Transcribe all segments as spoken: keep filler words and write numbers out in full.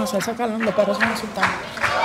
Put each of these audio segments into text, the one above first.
conocer ese calón, los perros son insultantes.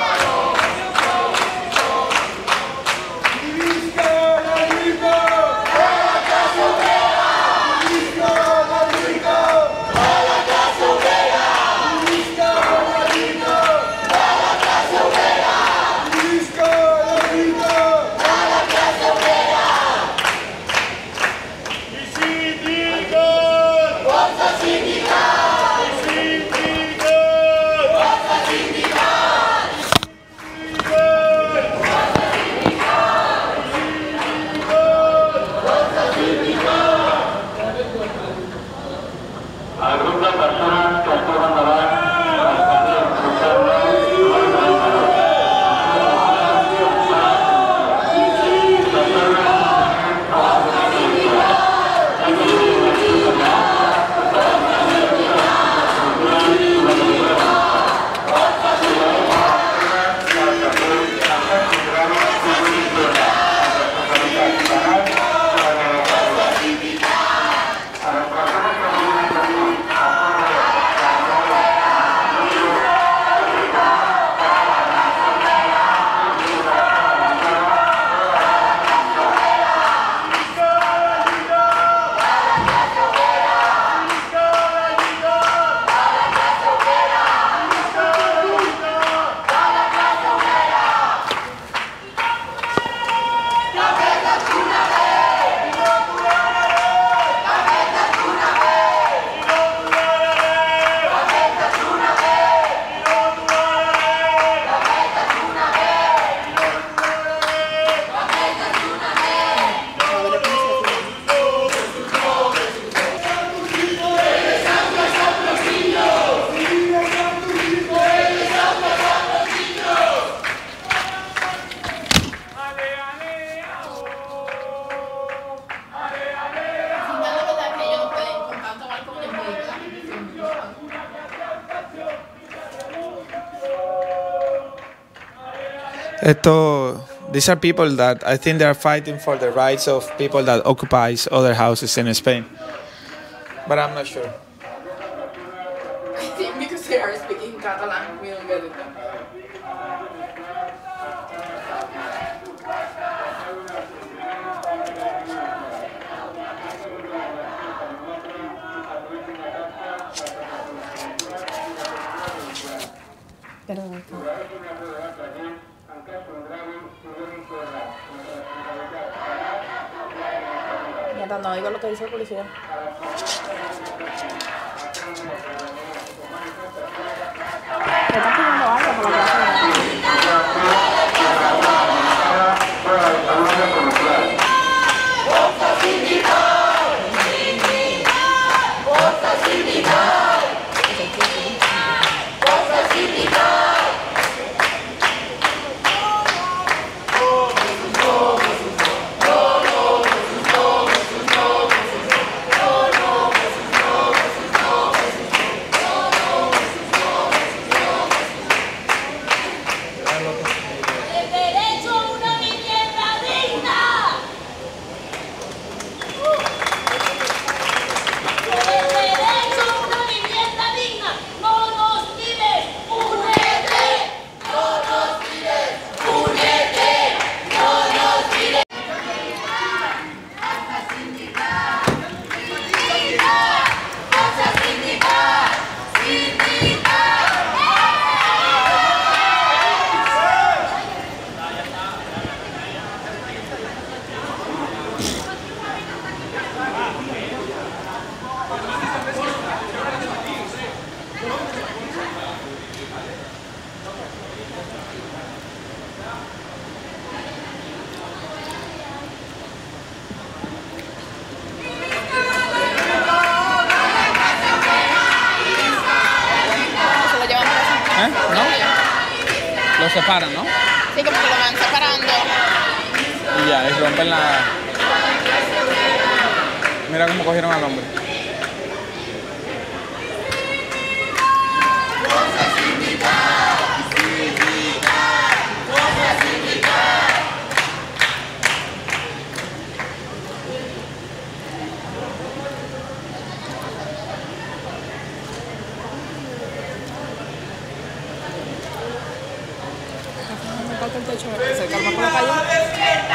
Esto, these are people that I think they are fighting for the rights of people that occupies other houses in Spain. But I'm not sure. I think because they are speaking Catalan, we don't get it. Perdón. Mientras no digo lo que dice el policía. Me están pidiendo algo por la plaza. Lo separan, ¿no? Sí, como que lo van separando. Y ya, y rompen la... Mira cómo cogieron al hombre. techo que se calma por la calle.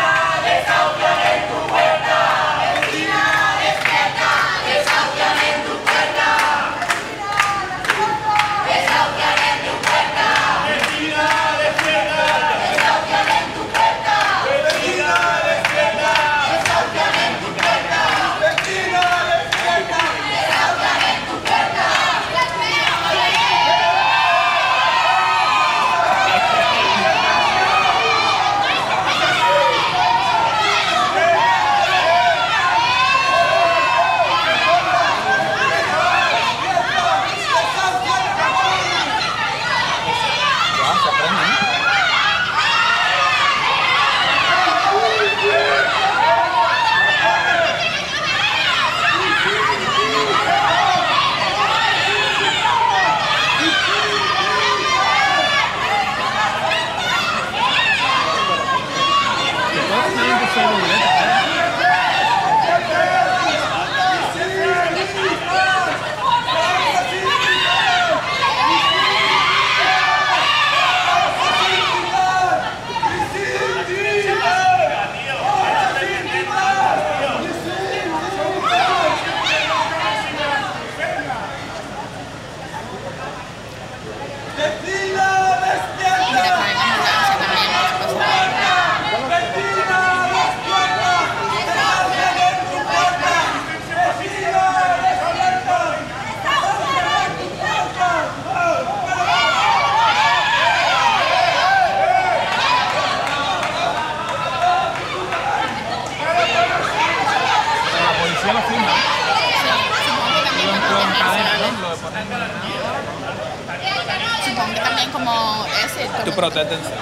Supongo que también como ese. To protect themselves.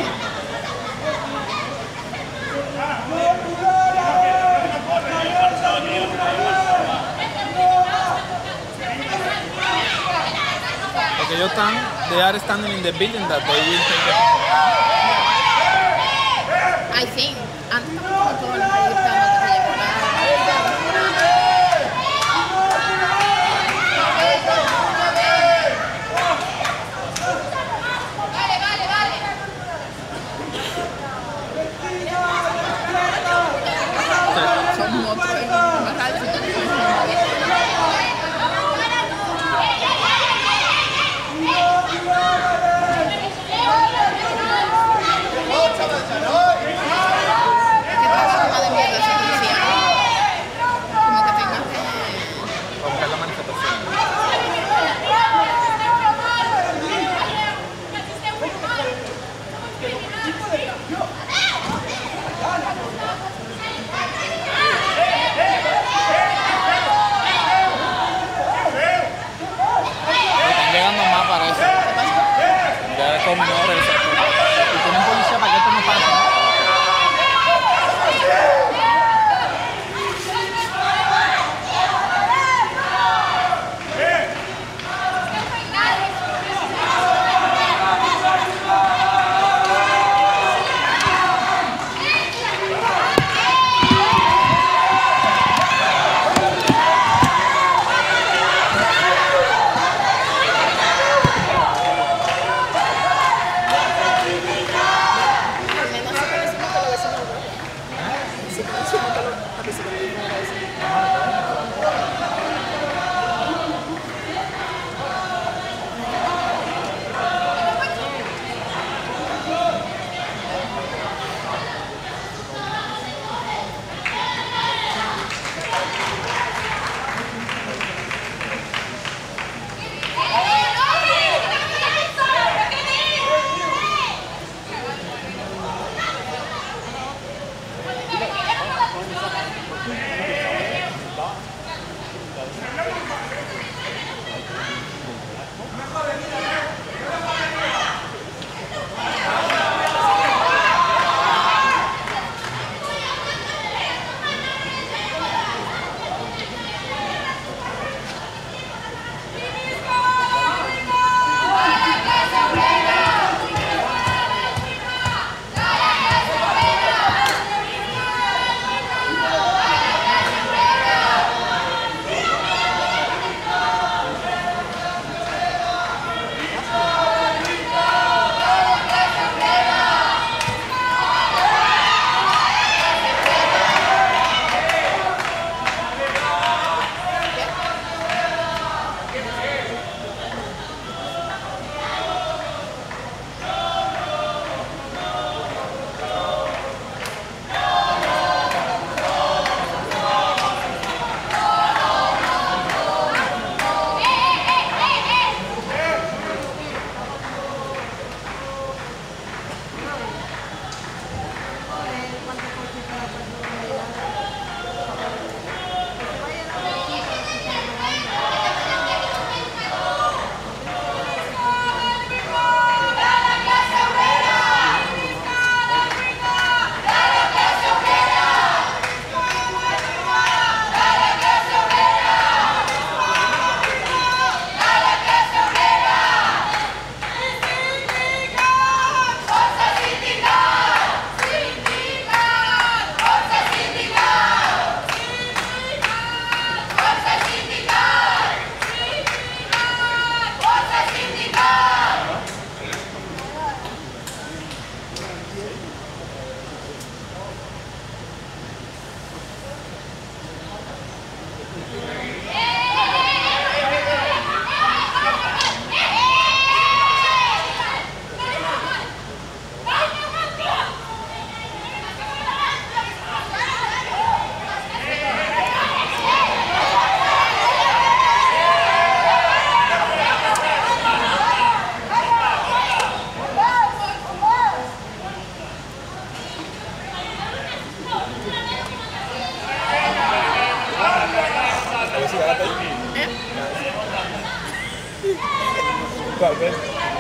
Porque ellos están, they are standing in the building that they will take it. I think. Antes no como todos los proyectos que se llegó la... Son otros, es más raro. Con menores, y tienen policía para que esto no pase. Tal vez.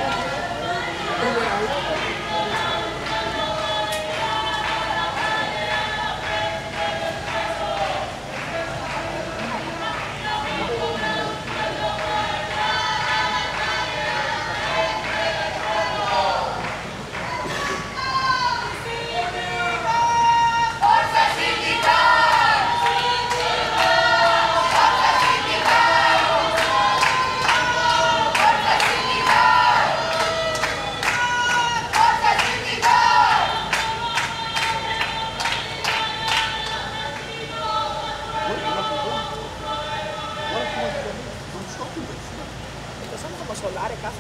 Solares casi.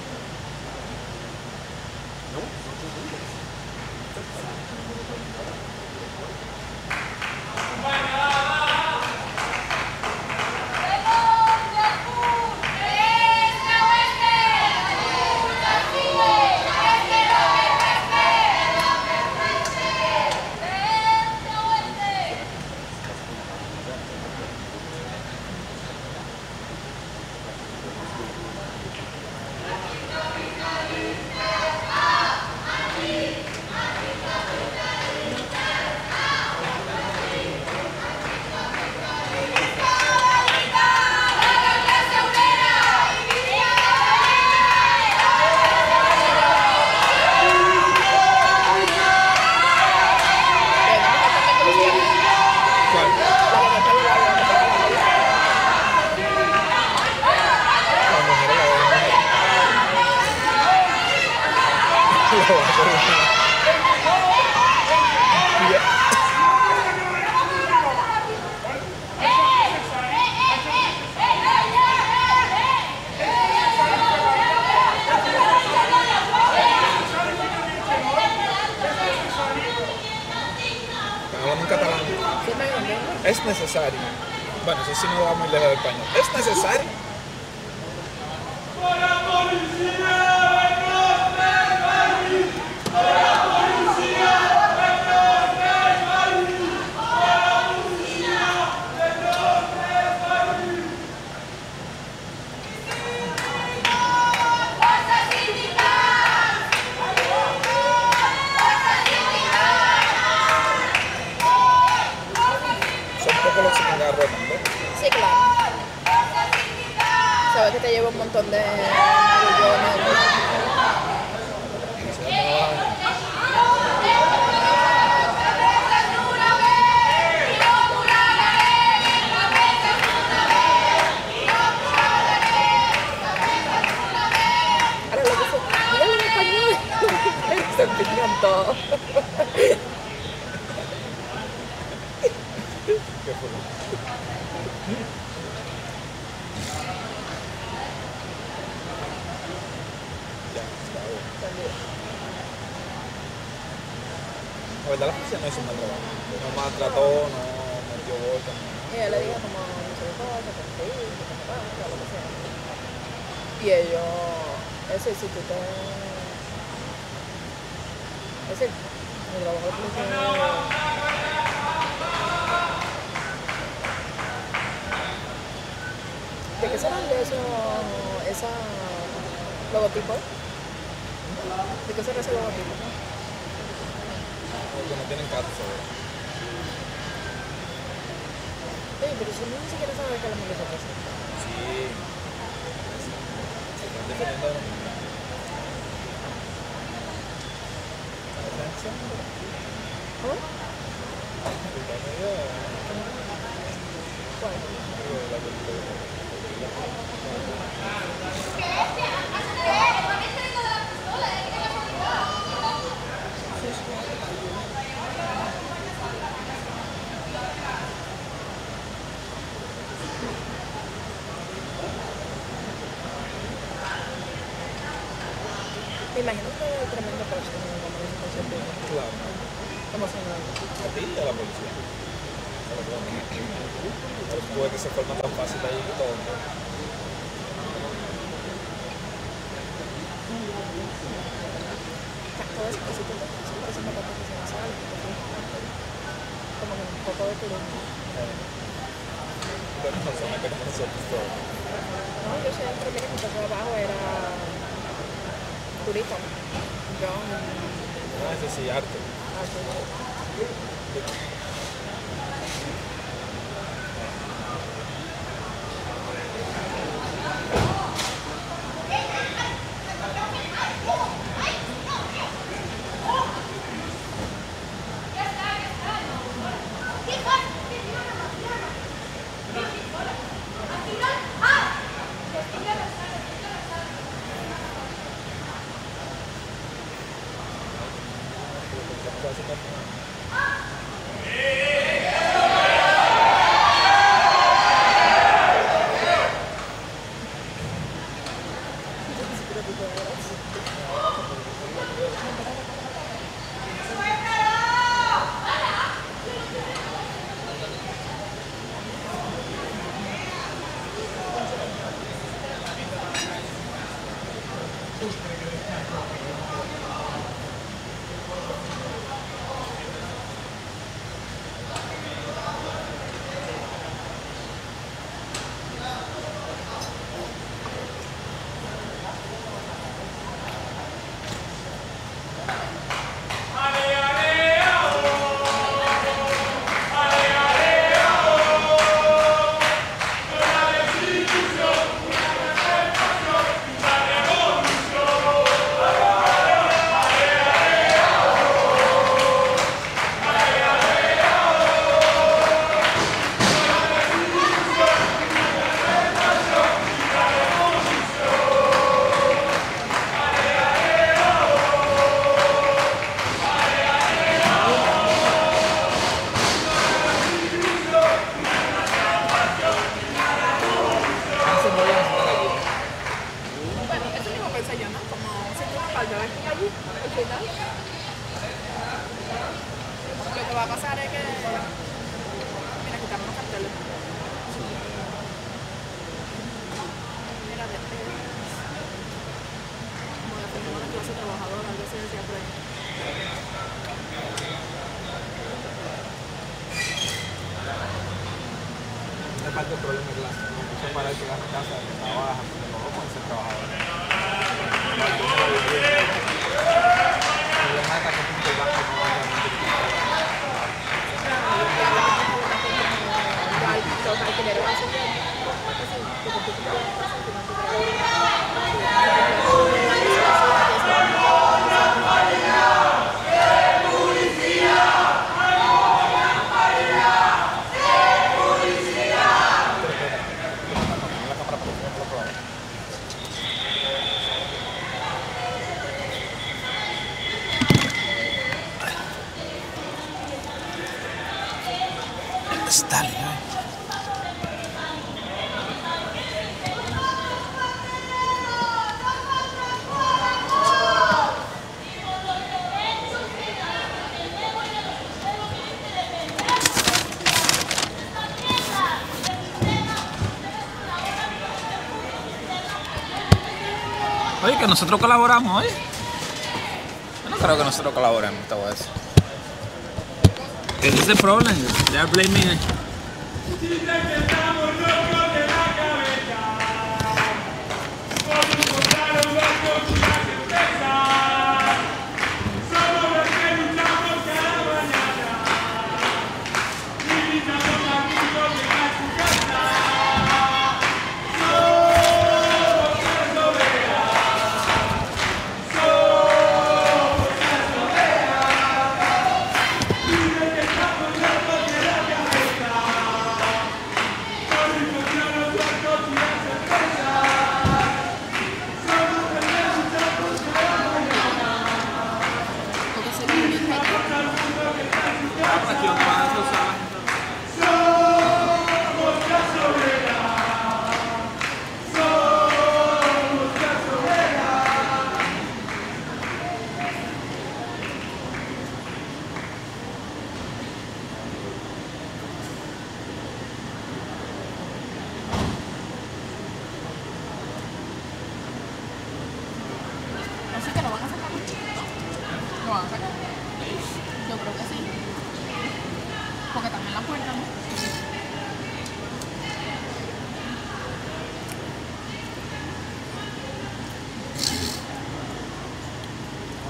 En catalán. Es necesario. Bueno, eso sí no va muy lejos del español. Es necesario. Sí, claro. Sabes que te lleva un montón de millones. Ahora lo que se... Míralo en español. Se empeñan todo. ¿Qué fue? La verdad, la policía no hizo un mal trabajo. No maltrató, no metió boca. Y ella le dijo como, no sé qué cosa, que te digo, que te pasa, lo que sea. Y ellos, ese si tú te... Ese, el trabajo de policía... ¿De qué serán de eso, esa logotipo? ¿De qué será ese logotipo? Porque no tienen carro sobre. Sí, pero si no ni siquiera sabe que la milicia pasa. Sí. Se están defendiendo a los niños. ¿Cómo? ¿Cuál? Me imagino que es tremendo para usted, como dice el concierto. Claro. ¿Cómo se llama? A ti y a la policía. Pero puede que se forma tan fácil ahí y todo. Todas esas cositas siempre son bastante que se me salen. Como un poco de turismo. Pero no son que nosotros todos. No, yo siempre, mira, mi trabajo era Durito. Yo. No, ese sí, arte. parte del problema es clase. Eso para el que gana casa, que trabaja, porque no vamos a ser trabajadores. El problema está con el banco no va a Los alquileres van a subir. Dale, ¿eh? Oye, que nosotros colaboramos, oye. Yo no creo que nosotros colaboremos, te voy a decir. Ese es el problema. They are blaming. Yo creo que sí. Porque también la puerta, ¿no?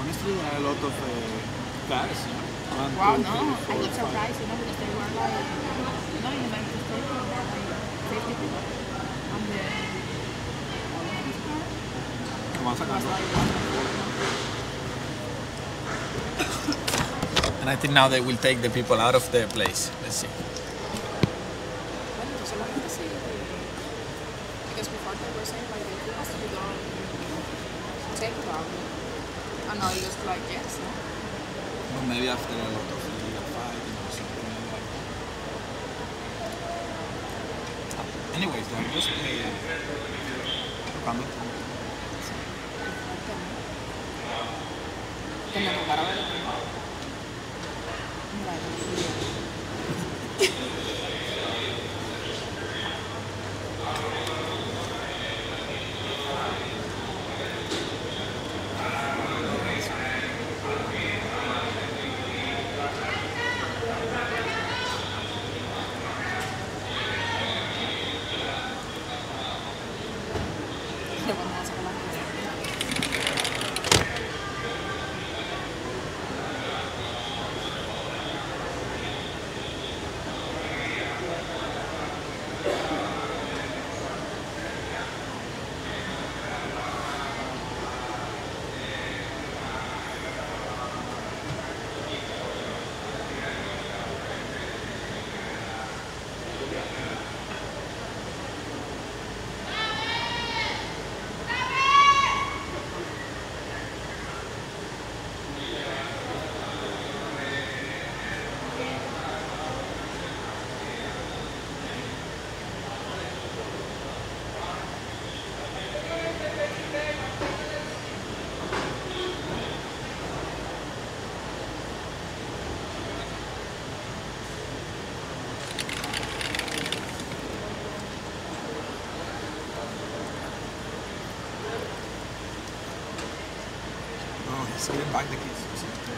Honestly, there are a lot of uh, cars. One, Wow, two, no, three, I four, got five. surprised, you know, because they were like, you know, in the manifestation, there were like fifty people. And then all of this car Come on, was sacando. like one hundred. And I think now they will take the people out of their place. Let's see. Bueno, entonces la gente sí, because before they were saying like, the Okupas, you don't take problem. And now it was like, yes, no? Or maybe after a lot of illegal fighting or something like that. Anyways, they're just uh, tocando. Que me tocara ver el primero. Vamos a sacar la cosa. Oh, he's giving back the keys.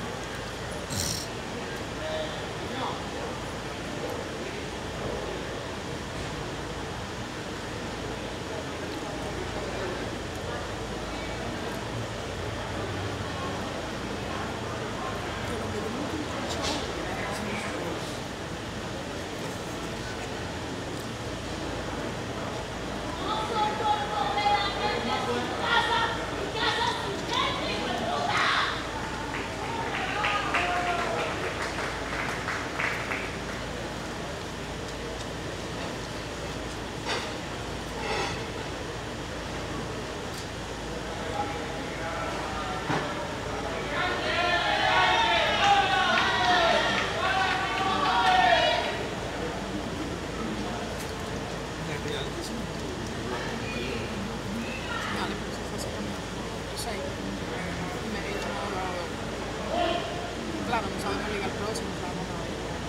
Vale, pero eso fue sacando. Yo sé. Y me dijo, no, no, no. Claro, no sabemos ligar próximo, claro, no.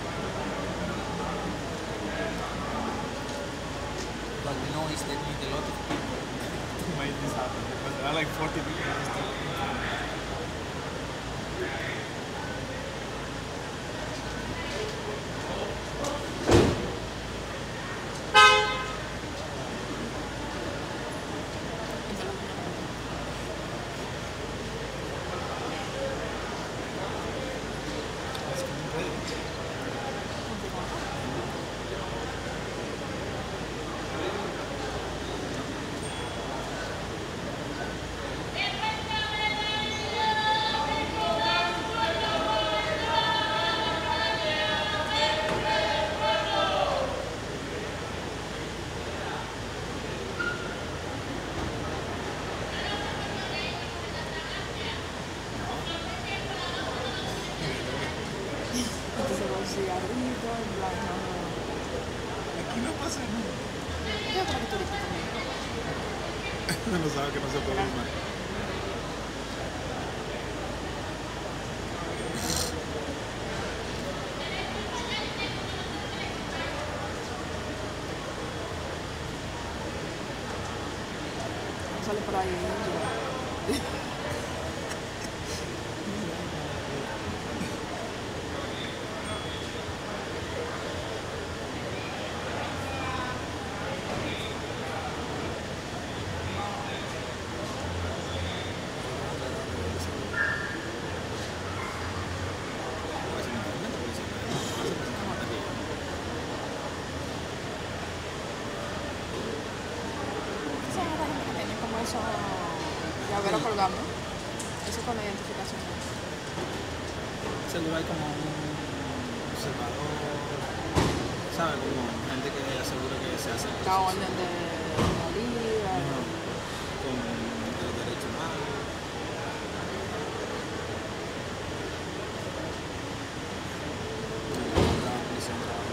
But we know it's taking a lot of people to make this happen because there are like forty people in this team. Entonces vos cigarrito, en plan, no, no. Aquí no pasa nada. Yo creo que tú dices conmigo. No sabe que no se puede más. Sale por ahí. Yo. Ya verlo colgando. Eso con la identificación. Seguro hay como un observador, ¿sabes? Como gente que asegura que se hace La orden de la liga. con los derechos humanos. La policía no trabaja.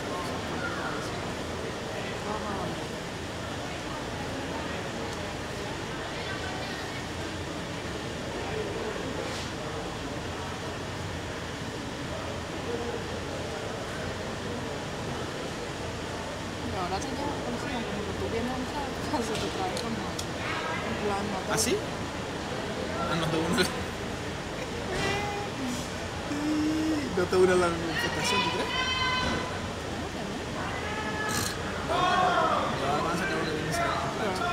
No, ahora te lleva la policía, como que tú vienes a entrar, se te trae como en plan nota. ¿Ah, sí? Ah, no te une. No te une la manifestación, ¿tú crees? Ahora van a sacar lo que viene a ser en plancha.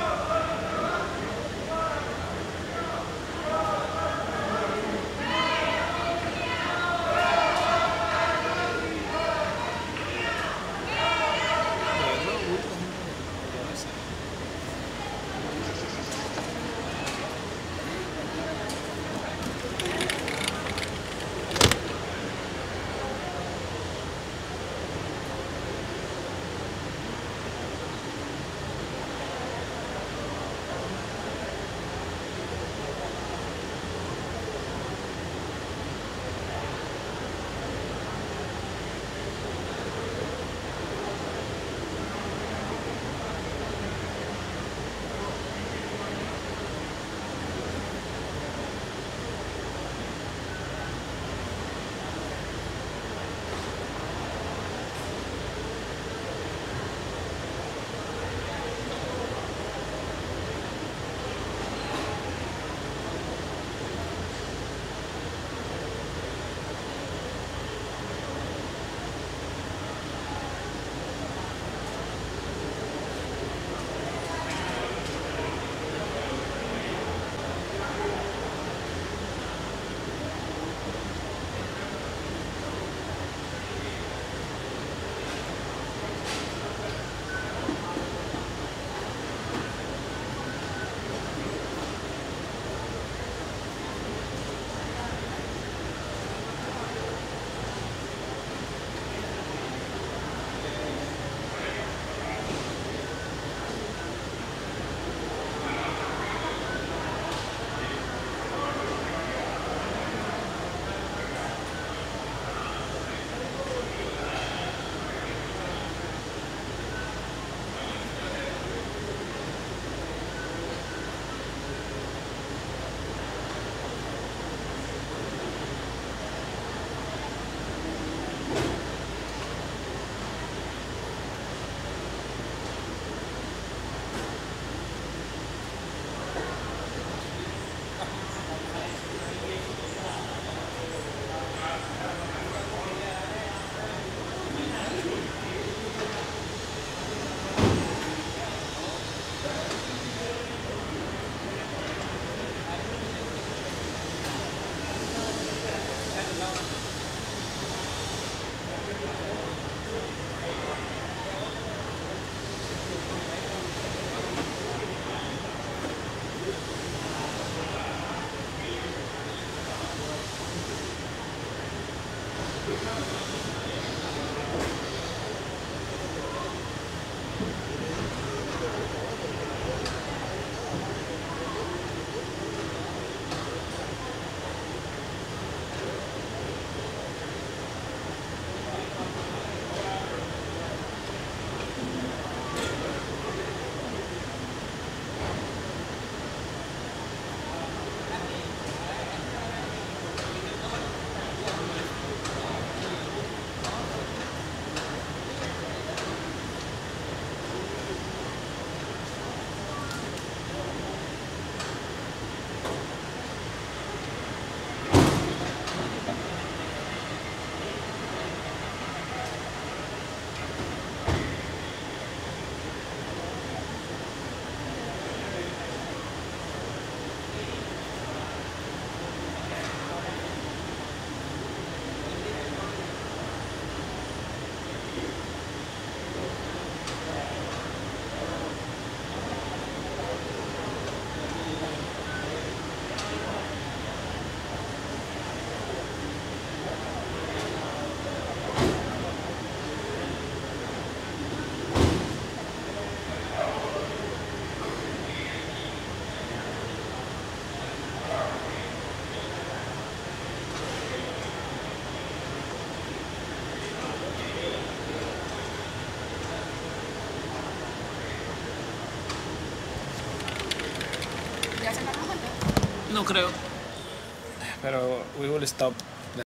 No creo. Pero we will stop